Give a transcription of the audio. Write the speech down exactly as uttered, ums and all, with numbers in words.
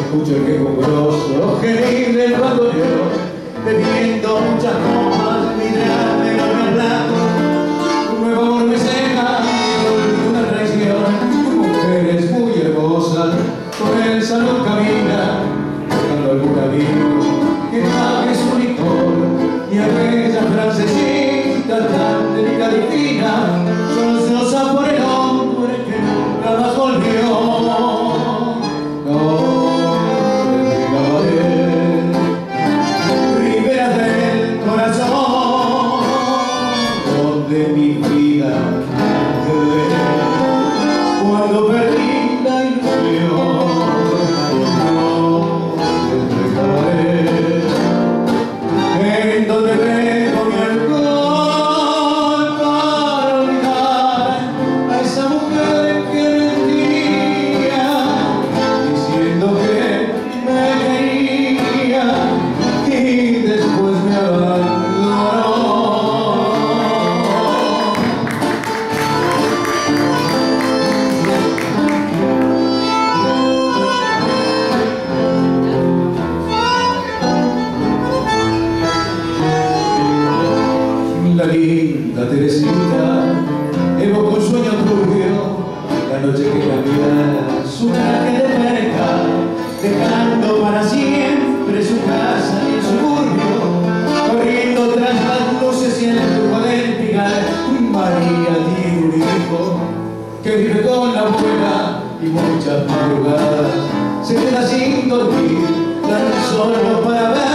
escucho el quejumbroso gemir del bandoneón, bebiendo muchas copas, mirarme con el plato. Un nuevo amor me ceja y una traición. Mujeres muy hermosas, con el salón camina, buscando algún amigo que pague su licor. Y aquella frasecita tan delicada y fina, solloza por el hombre que nunca más volvió. De mi vida cuando perdí la ilusión, no te dejaré en donde dejo mi alcohol para olvidar a esa mujer que mentía diciendo que me quería y después me abandonó. La linda Teresita evocó un sueño turbio, la noche que cambiara su traje de perca, dejando para siempre su casa y el suburbio, corriendo tras las luces y el lujo del pilar. María tiene un hijo que vive con la abuela y muchas madrugadas se queda sin dormir, tan solo para ver